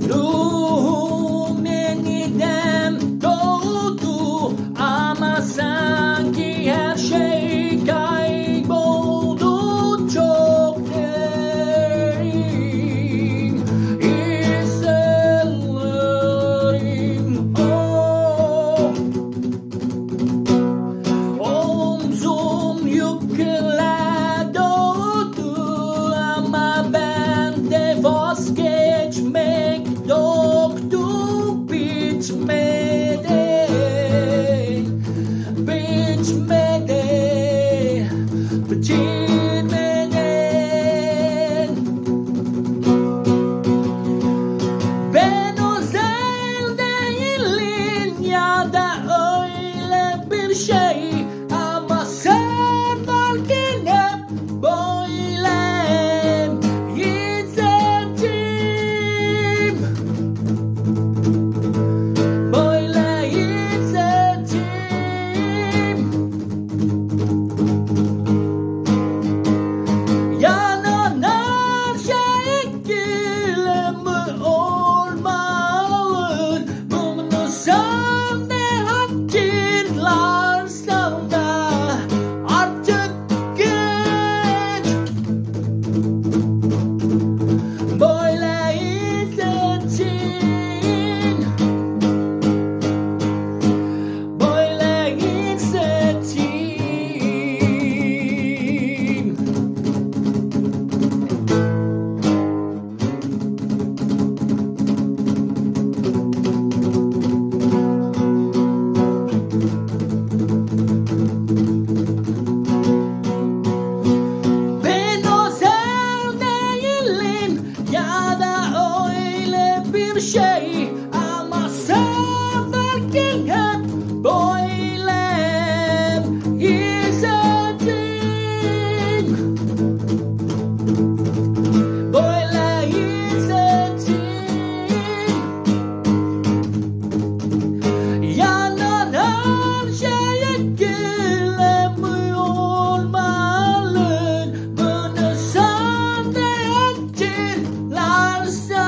Ruhum yeniden doğdu ama sanki her şey kayboldu çok derin. Hislerim omzum yükle doğdu ama ben de vazgeçmek yoktu bitmedi, bitmedi, bitirmeden. Ben özel değilim ya da öyle bir şey ama sen varken hep böyle hissettim, böyle hissettim. Yanan her şey gülümü olmalı, bunu sen de hatırlarsan da artık geç. Böyle hissettin, böyle hissettin. Ben özel değilim ya da öyle bir şey ama sen varken hep böyle hissettim, böyle hissettim. Yanan her şeye gülemiyor malın, bunu sen de hatırlarsan